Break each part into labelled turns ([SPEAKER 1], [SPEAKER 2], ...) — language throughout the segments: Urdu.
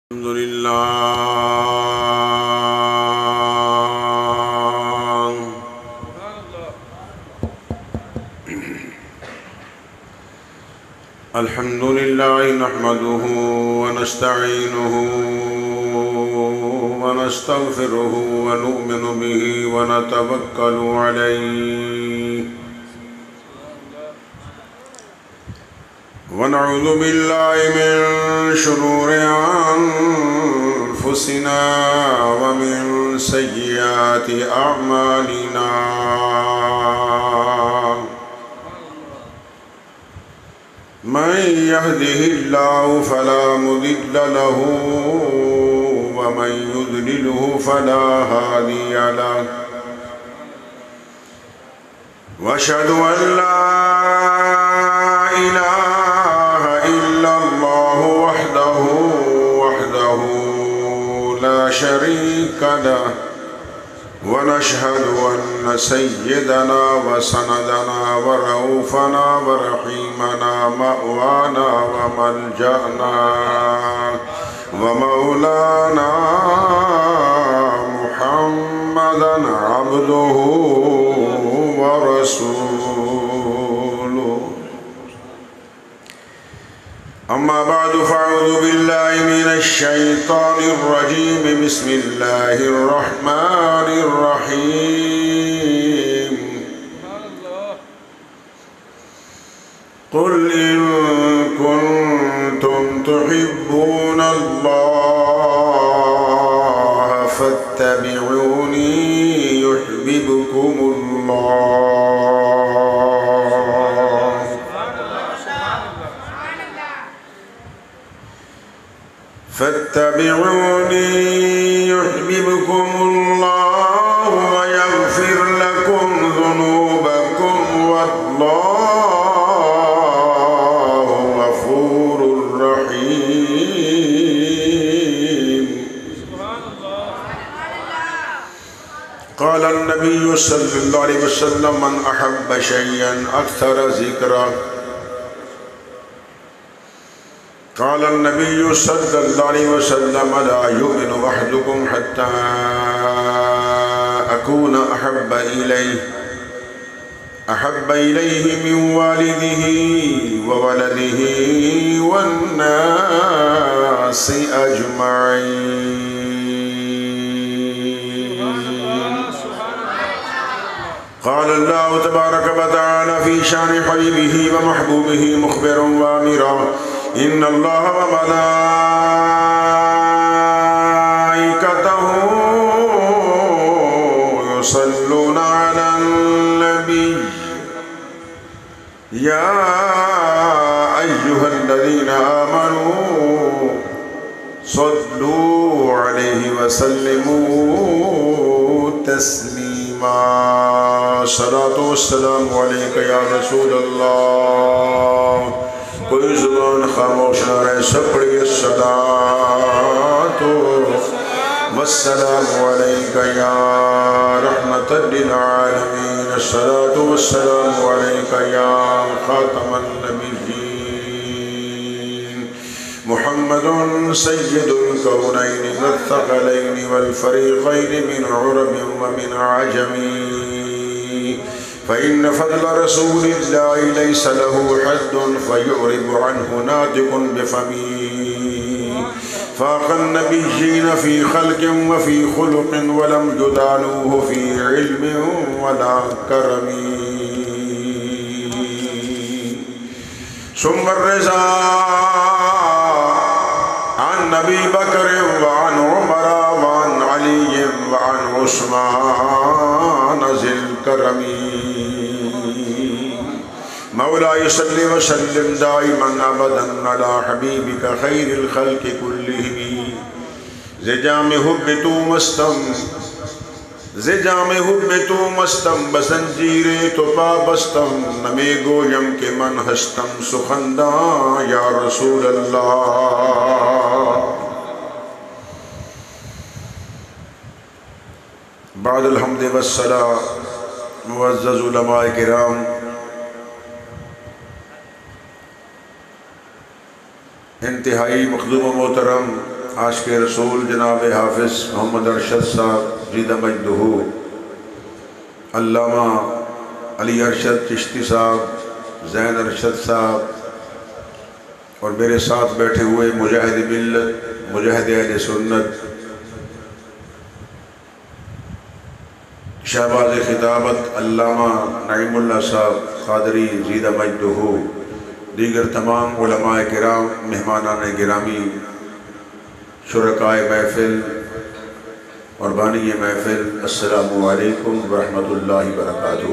[SPEAKER 1] الحمد لله الحمد لله نحمده ونستعينه ونستغفره ونؤمن به ونتوكل عليه ونعوذ بالله من شرور أنفسنا ومن سيئات أعمالنا من يهده الله فلا مضل له ومن يضلله فلا هادي له وأشهد أن لا إله إلا الله وحده لا شريك له ونشهد أن سيدنا وسندنا ورؤوفنا ورحيمنا مأوانا وملجأنا ومولانا محمدا عبده ورسوله أما بعد فأعوذ بالله من الشيطان الرجيم بسم الله الرحمن الرحيم قل إن كنتم تحبون الله فاتبعوني يحببكم الله فاتبعوني يحببكم الله ويغفر لكم ذنوبكم والله غفور رحيم قال النبي صلى الله عليه وسلم من أحب شيئا أكثر ذكره قال النبي صلى الله عليه وسلم لا يؤمن أحدكم حتى أكون أحب إليه من والده وولده والناس أجمعين قال الله تبارك وتعالى في شأن حبيبه ومحبوبه مخبرا وآمرا إن الله وملائكته يصلون على النبي يا أيها الذين آمنوا صلوا عليه وسلموا تسليما الصلاة والسلام عليك يا رسول الله کوئی زبان خاموش نہ رہے سب پڑھئے الصلاة والسلام علیکہ یا رحمت للعالمین الصلاة والسلام علیکہ یا خاتم النبیین محمد سید الکونین والثقلین والفریقین من عرب ومن عجمین فإن فضل رسول الله ليس له حد فيعرب عنه ناطق بفمه فاق النبيين في خلق وفي خلق ولم يدانوه في علم ولا كرم ثم الرضا عن أبي بكر وعن عمر وعن علي وعن عثمان ذي الكرم مولاي صل وسلم دائما ابدا على حبيبك خير الخلق كلهم زجام حب تو مستم بزنجیر تو پابستم نمی گویم کہ من ہستم سخندہ یا رسول اللہ بعد الحمد والصلاة معزز علماء کرام انتہائی مخدوم و محترم عاشق رسول جناب حافظ محمد ارشد صاحب زیدہ مجدہ، علامہ علی ارشد چشتی صاحب، زین ارشد صاحب، اور میرے ساتھ بیٹھے ہوئے مجاہد ملت، مجاہد اہل سنت، شہباز خطابت علامہ نعیم اللہ صاحب قادری زیدہ مجدہ، دیگر تمام علماء کرام، مہمانان گرامی، شرکائے محفل اور بانی محفل، السلام علیکم ورحمۃ اللہ وبرکاتہ۔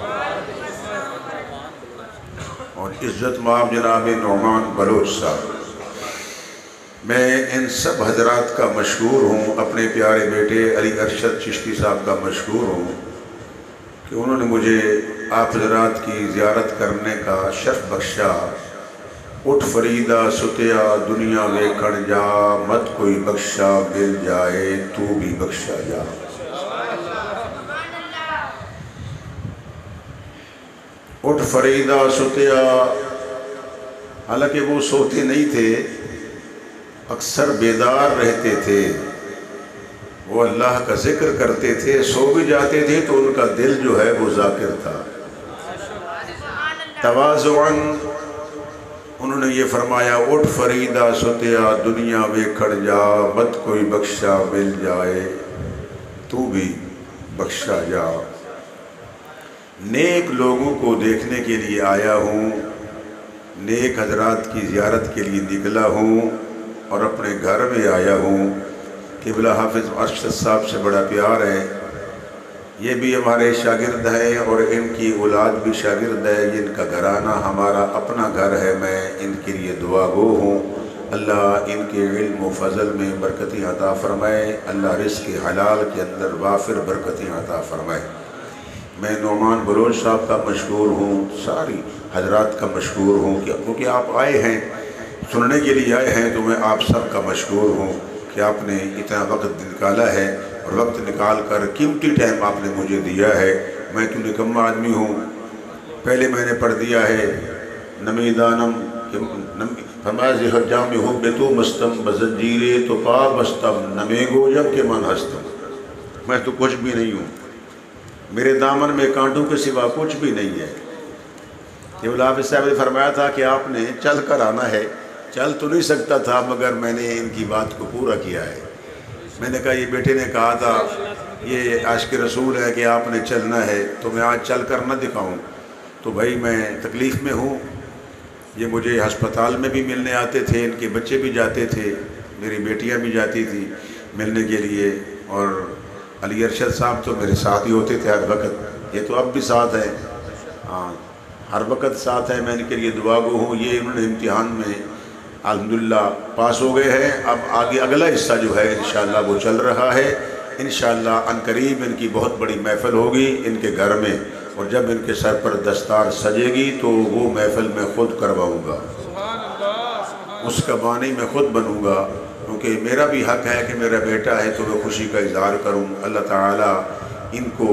[SPEAKER 1] اور عزت مآب جناب نعمان بلوچ صاحب، میں ان سب حضرات کا مشکور ہوں، اپنے پیارے بیٹے علی ارشد چشتی صاحب کا مشکور ہوں کہ انہوں نے مجھے آپ حضرات کی زیارت کرنے کا شرف بخشا۔ اٹھ فریدہ ستیا دنیا ویکھڑ جا، مت کوئی بخشا مل جائے تو بھی بخشا جا۔ اٹھ فریدہ ستیا، حالانکہ وہ سوتے نہیں تھے، اکثر بیدار رہتے تھے، وہ اللہ کا ذکر کرتے تھے، سو بھی جاتے تھے تو ان کا دل جو ہے وہ ذاکر تھا۔ تواضعاً انہوں نے یہ فرمایا، اٹھ فریدہ ستیا دنیا ویکھڑ جا، مت کوئی بخشا مل جائے تو بھی بخشا جا۔ نیک لوگوں کو دیکھنے کے لیے آیا ہوں، نیک حضرات کی زیارت کے لیے نکلا ہوں، اور اپنے گھر میں آیا ہوں۔ قبلہ حافظ ارشد صاحب سے بڑا پیار ہے، یہ بھی ہمارے شاگرد ہیں اور ان کی اولاد بھی شاگرد ہے، جن کا گھرانہ ہمارا اپنا گھر ہے۔ میں ان کے لیے دعا گو ہوں، اللہ ان کے علم و فضل میں برکتیں عطا فرمائے، اللہ رزق حلال کے اندر وافر برکتیں عطا فرمائے۔ میں نعمان بلوچ صاحب کا مشکور ہوں، ساری حضرات کا مشکور ہوں، کیونکہ آپ آئے ہیں، سننے کے لیے آئے ہیں، تو میں آپ سب کا مشکور ہوں کہ آپ نے اتنا وقت نکالا ہے، اور وقت نکال کر قیمتی ٹائم آپ نے مجھے دیا ہے۔ میں تو نکما آدمی ہوں، پہلے میں نے پڑھ دیا ہے نمی دانم فرمایا زہر جام ہو بے تو مستم بزنجیرے تو پا بستم نمے گوجم کے من ہستم۔ میں تو کچھ بھی نہیں ہوں، میرے دامن میں کانٹوں کے سوا کچھ بھی نہیں ہے۔ یہ حافظ صاحب نے فرمایا تھا کہ آپ نے چل کر آنا ہے، چل تو نہیں سکتا تھا، مگر میں نے ان کی بات کو پورا کیا ہے۔ میں نے کہا، یہ بیٹے نے کہا تھا یہ عاشق رسول ہے کہ آپ نے چلنا ہے، تو میں آج چل کر نہ دکھاؤں تو بھائی میں تکلیف میں ہوں۔ یہ مجھے ہسپتال میں بھی ملنے آتے تھے، ان کے بچے بھی جاتے تھے، میری بیٹیاں بھی جاتی تھی ملنے کے لیے، اور علی ارشد صاحب تو میرے ساتھ ہی ہوتے تھے ہر وقت، یہ تو اب بھی ساتھ ہیں، ہاں ہر وقت ساتھ ہیں۔ میں ان کے لیے دعا گو ہوں، یہ انہوں نے امتحان میں الحمدللہ پاس ہو گئے ہیں، اب آگے اگلا حصہ جو ہے انشاءاللہ وہ چل رہا ہے۔ انشاءاللہ عنقریب ان کی بہت بڑی محفل ہوگی ان کے گھر میں، اور جب ان کے سر پر دستار سجے گی تو وہ محفل میں خود کرواؤں گا، اس کا بانی میں خود بنوں گا، کیونکہ میرا بھی حق ہے کہ میرا بیٹا ہے تو میں خوشی کا اظہار کروں۔ اللہ تعالیٰ ان کو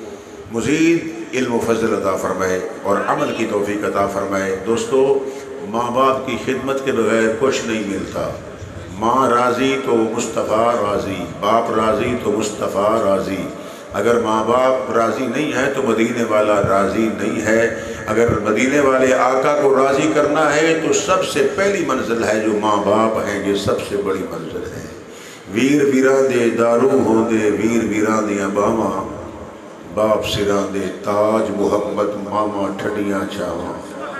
[SPEAKER 1] مزید علم و فضل عطا فرمائے اور عمل کی توفیق عطا فرمائے۔ دوستو، ماں باپ کی خدمت کے بغیر کچھ نہیں ملتا۔ ماں راضی تو مصطفیٰ راضی، باپ راضی تو مصطفیٰ راضی۔ اگر ماں باپ راضی نہیں ہے تو مدینے والا راضی نہیں ہے۔ اگر مدینے والے آقا کو راضی کرنا ہے تو سب سے پہلی منزل ہے جو ماں باپ ہیں، یہ سب سے بڑی منزل ہے۔ ویر ویراں دے دارو ہوں دے، ویر ویراں دیاں باواں، باپ سراں دے تاج محمد ماما ٹھڈیاں چھاواں۔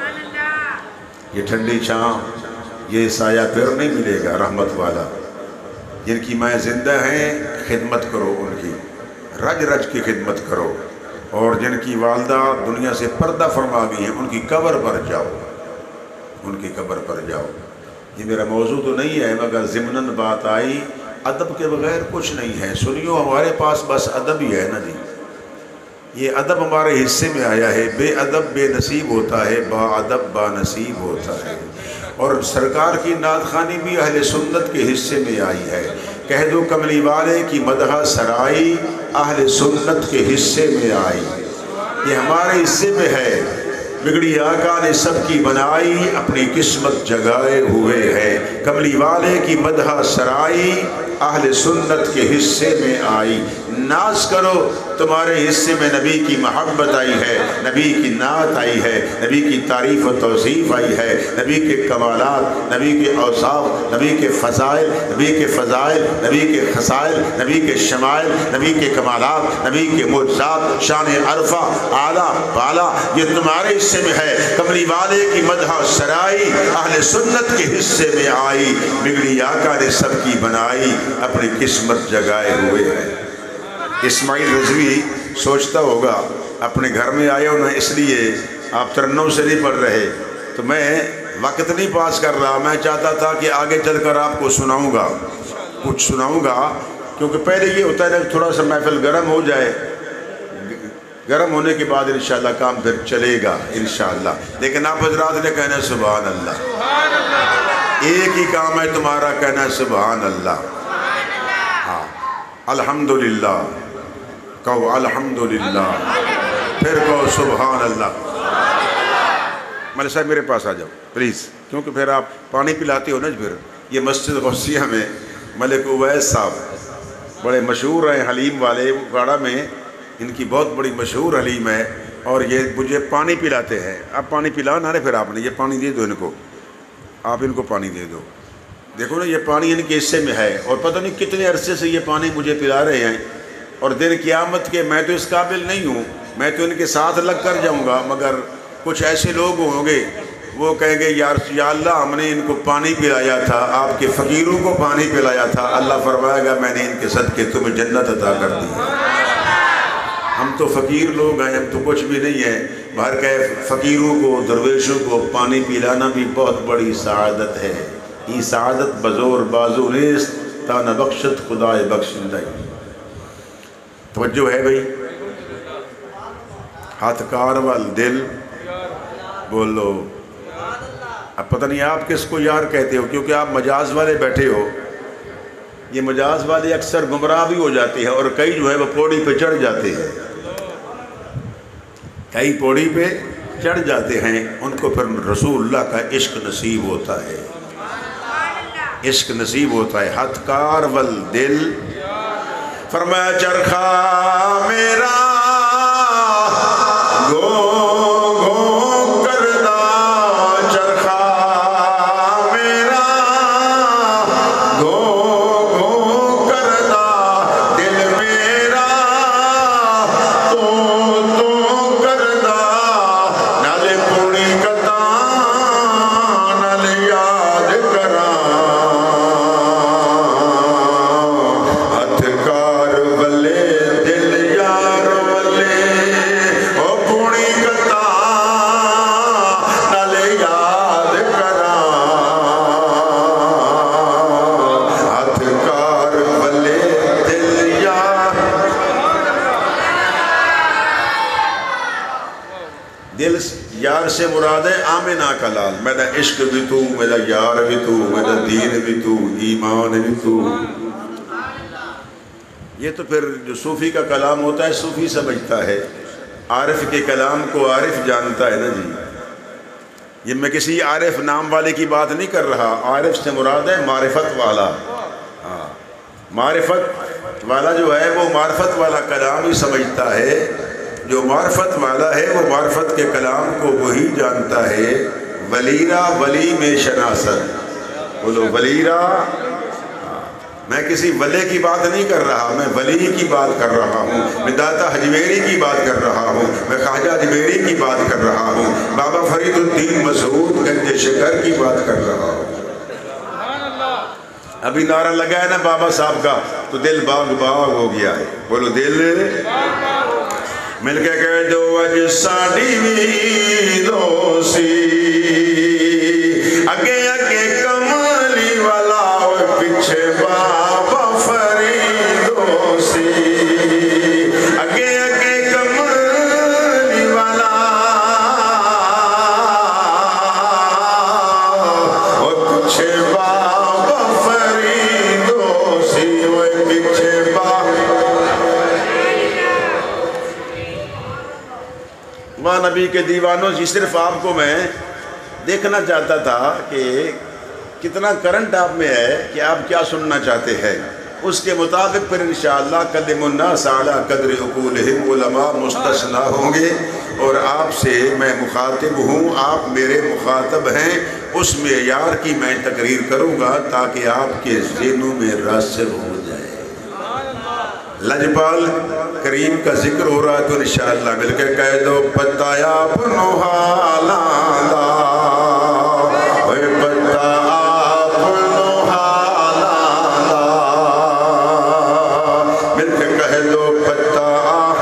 [SPEAKER 1] یہ ٹھنڈی چھاں، یہ سایہ پھر نہیں ملے گا رحمت والا۔ جن کی مائیں زندہ ہیں خدمت کرو، ان کی رج رج کی خدمت کرو، اور جن کی والدہ دنیا سے پردہ فرما گئی ہیں ان کی قبر پر جاؤ، ان کی قبر پر جاؤ۔ یہ میرا موضوع تو نہیں ہے، مگر ضمناً بات آئی، ادب کے بغیر کچھ نہیں ہے۔ سنیو، ہمارے پاس بس ادب ہی ہے نا جی، یہ ادب ہمارے حصے میں آیا ہے۔ بے ادب بے نصیب ہوتا ہے، با ادب با نصیب ہوتا ہے۔ اور سرکار کی نعت خوانی بھی اہل سنت کے حصے میں آئی ہے۔ کہہ دو کملی والے کی مدح سرائی، اہل سنت کے حصے میں آئی۔ یہ ہمارے حصے میں ہے۔ बिगड़ी आका ने सबकी बनाई अपनी किस्मत जगाए हुए है। कमली वाले की मदह सराई अहले सुन्नत के हिस्से में आई। नाज करो तुम्हारे हिस्से में नबी की मोहब्बत आई है, नबी की नात आई है, नबी की तारीफ़ व तौसीफ़ आई है, नबी के कमालात, नबी के औसाफ, नबी के फ़ज़ाइल, नबी के फ़ज़ाइल, नबी के खसाइल, नबी के शमाइल, नबी के कमालात, नबी के मुअज्ज़ात, शान अरफ़ा आला बाला ये तुम्हारे हिस्से में है। कमली वाले की मदह सराई अहले सुन्नत के हिस्से में आई। बिगड़ी आका ने सबकी बनाई अपनी किस्मत जगाए हुए है। इस्माईल रिज़वी सोचता होगा अपने घर में आए हो ना, इसलिए आप तरन्नुम से नहीं पढ़ रहे, तो मैं वक्त नहीं पास कर रहा। मैं चाहता था कि आगे चलकर आपको सुनाऊंगा, कुछ सुनाऊंगा, क्योंकि पहले ये होता है ना थोड़ा सा महफिल गर्म हो जाए, गर्म होने के बाद इंशाअल्लाह काम फिर चलेगा इंशाअल्लाह। लेकिन आप हज़रात ने कहना सुभान अल्लाह, एक ही काम है तुम्हारा, कहना सुभान अल्लाह। हाँ अल्हम्दुलिल्लाह कहो, अल्हम्दुलिल्लाह, फिर कहो सुभान अल्लाह। मलिक साहब मेरे पास आ जाओ प्लीज़, क्योंकि फिर आप पानी पिलाते हो ना। फिर ये मस्जिद गौसिया में मलिक उवैस साहब बड़े मशहूर हैं, हलीम वाले, उकाड़ा में इनकी बहुत बड़ी मशहूर हलीम है, और ये मुझे पानी पिलाते हैं। अब पानी पिला ना रे, फिर आपने ये पानी दे दो इनको, आप इनको पानी दे दो। देखो ना ये पानी इनके हिस्से में है, और पता नहीं कितने अरसे से ये पानी मुझे पिला रहे हैं, और दिन क़यामत के मैं तो इस काबिल नहीं हूँ, मैं तो इनके साथ लग कर जाऊँगा, मगर कुछ ऐसे लोग होंगे वो कहेंगे यार या अल्लाह हमने इनको पानी पिलाया था, आपके फ़कीरों को पानी पिलाया था, अल्लाह फरमाएगा मैंने इनके सदक़े तुम्हें जन्नत अता कर दी। हम तो फ़कीर लोग हैं, हम तो कुछ भी नहीं है। बाहर के फ़कीरों को, दरवेशों को पानी पिलाना भी बहुत बड़ी सआदत है। ये सआदत बज़ोर बाजू रेस ताना बख्शत खुदाए बख्शिंदाई। तवज्जो है भाई, हाथकार वाल दिल बोलो। अब पता नहीं आप किसको यार कहते हो, क्योंकि आप मजाज वाले बैठे हो। ये मजाज वाले अक्सर गुमराह भी हो जाते हैं, और कई जो है वो पौड़ी पे चढ़ जाते हैं, कई पौड़ी पे चढ़ जाते हैं, उनको फिर रसूलुल्लाह का इश्क नसीब होता है, इश्क नसीब होता है। हथकार वल दिल फरमाया चरखा मेरा गो गो करदा, चरखा मेरा गो गो करदा, दिल मेरा तो करदा, नाले पूरी कता नाले याद करा। यार से मुराद है आमिना का लाल, मेरा इश्क भी तू, मेरा यार भी तू, मेरा दीन भी तू, ईमान भी तू। ये तो फिर जो सूफ़ी का कलाम होता है सूफ़ी समझता है, आरिफ के कलाम को आरिफ जानता है ना जी। ये मैं किसी आरिफ नाम वाले की बात नहीं कर रहा, आरिफ से मुराद है मारिफत वाला। हाँ, मारिफत वाला जो है वो मारिफत वाला कलाम ही समझता है। जो मार्फत वाला है वो मार्फत के कलाम को वही जानता है। वलीरा वली में शनासत, बोलो वलीरा। मैं किसी वले की बात नहीं कर रहा, मैं वली की बात कर रहा हूँ, मैं दाता अजमेरी की बात कर रहा हूँ, मैं ख्वाजा अजमेरी की बात कर रहा हूँ, बाबा फरीदुद्दीन मसूद गंज शकर की बात कर रहा हूँ। अभी नारा लगा है ना बाबा साहब का, तो दिल बाग बाग हो गया है। बोलो दिल मिलके कह दो अज साड़ी भी दोसी, अगे अगे कमली वाला पीछे बाबा फरीदोसी, अगे अगे कमली वाला और पीछे बाबा फरीदोसी, पीछे बाबा نبی کے دیوانوں جی، صرف آپ کو میں دیکھنا چاہتا تھا کہ کتنا کرنٹ آپ میں ہے کہ آپ کیا سننا چاہتے ہیں، اس کے مطابق پھر انشاءاللہ کلم الناس علی قدر عقولہم، علماء مستثنیٰ ہوں گے، اور آپ سے میں مخاطب ہوں، آپ میرے مخاطب ہیں، اس معیار کی میں تقریر کروں گا تاکہ آپ کے ذہنوں میں راسخ ہو جائے۔ لجپال کریم کا ذکر ہو رہا ہے تو انشاءاللہ مل کے کہہ دو پتہ یا بنو حالالا، اے پتہ آپ بنو حالالا، مل کے کہہ دو پتہ آپ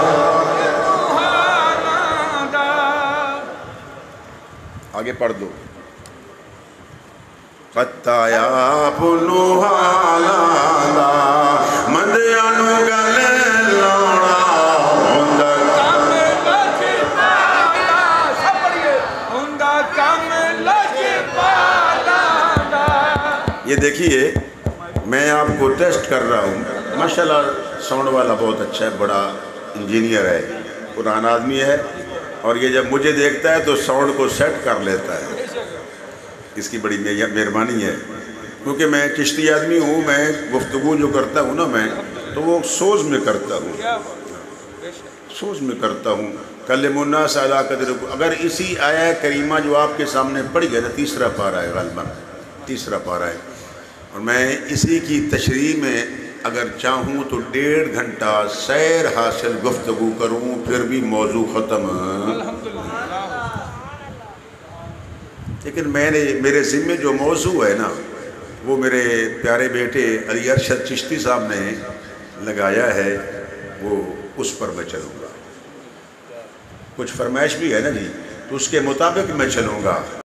[SPEAKER 1] حالالا۔ آگے پڑھ دو پتہ یا بنو حالالا، مندیانو گلے لوڑا ہوندہ کام لجپالا، سب پڑھئے ہوندہ کام لجپالا۔ یہ دیکھیے میں آپ کو ٹیسٹ کر رہا ہوں، ماشاءاللہ ساؤنڈ والا بہت اچھا ہے، بڑا انجینئر ہے، قرآن آدمی ہے، اور یہ جب مجھے دیکھتا ہے تو ساؤنڈ کو سیٹ کر لیتا ہے، اس کی بڑی مہربانی ہے، کیونکہ میں چشتی آدمی ہوں، میں گفتگو جو کرتا ہوں نا میں تو وہ سوز میں کرتا ہوں، سوز میں کرتا ہوں۔ کلم الناس علی قدر، اگر اسی آیہ کریمہ جو آپ کے سامنے پڑھی گئی نا، تیسرا پارہ ہے غالباً، تیسرا پارہ ہے، اور میں اسی کی تشریح میں اگر چاہوں تو 1.5 گھنٹہ سیر حاصل گفتگو کروں، پھر بھی موضوع ختم۔ لیکن میرے ذمہ جو موضوع ہے نا وہ میرے پیارے بیٹے علی ارشد چشتی صاحب نے لگایا ہے، وہ اس پر میں چلوں گا، کچھ فرمائش بھی ہے نا جی، تو اس کے مطابق میں چلوں گا۔